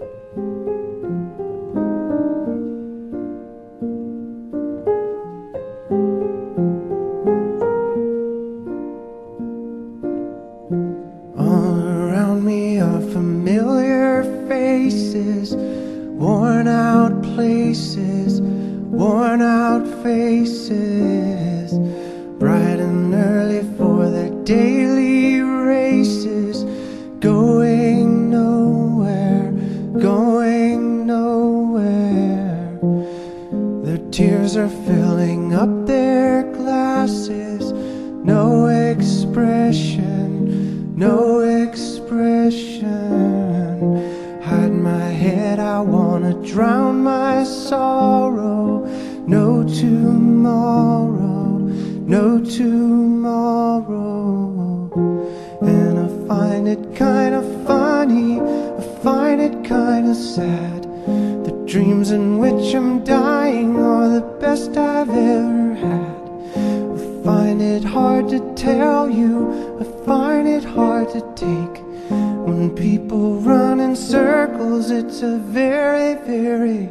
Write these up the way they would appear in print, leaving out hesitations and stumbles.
All around me are familiar faces, worn out places, worn out faces, bright and early for their daily races, going nowhere, going nowhere. Their tears are filling up their glasses, no expression, no expression. Hide my head, I wanna drown my sorrow. No tomorrow, no tomorrow. And I find it kinda funny, I find it kinda sad. The dreams in which I'm dying are the best I've ever had. I find it hard to tell you, I find it hard to take. When people run in circles, it's a very, very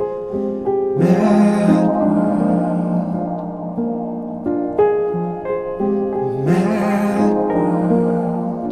mad world. Mad world.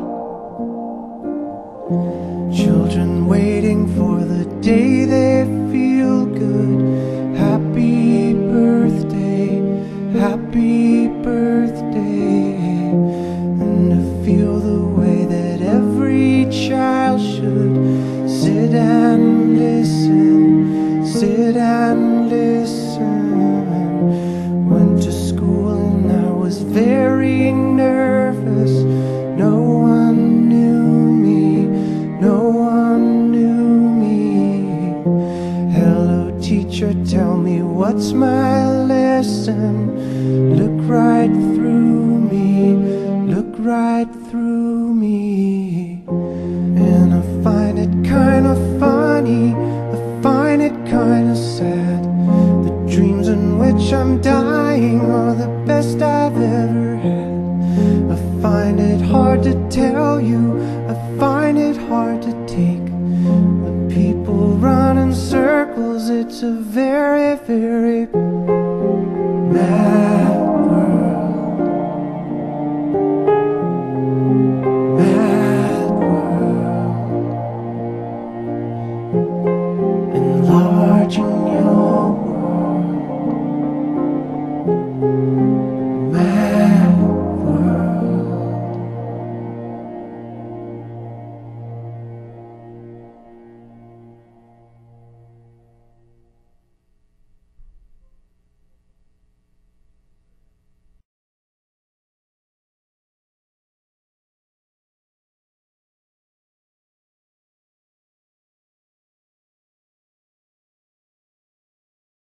Children waiting for the day they feel good. Happy birthday, happy birthday. And to feel the way that every child should sit and listen, sit and listen. Went to school and I was very nervous. No one knew me, no one knew me. Hello teacher, tell me what's my lesson. Look right through me, look right through me. And I find it kinda funny, I find it kinda sad. The dreams in which I'm dying are the best I've ever had. I find it hard to tell you, I find it hard to take. The people run in circles, it's a very, very mad world. Mad world. Enlarging